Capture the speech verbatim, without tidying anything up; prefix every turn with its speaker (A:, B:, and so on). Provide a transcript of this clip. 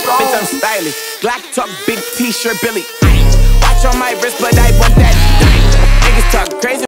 A: Bitch, I'm stylish. Glock talk, big t-shirt, Billy. Watch on my wrist, but I want that. Niggas talk crazy.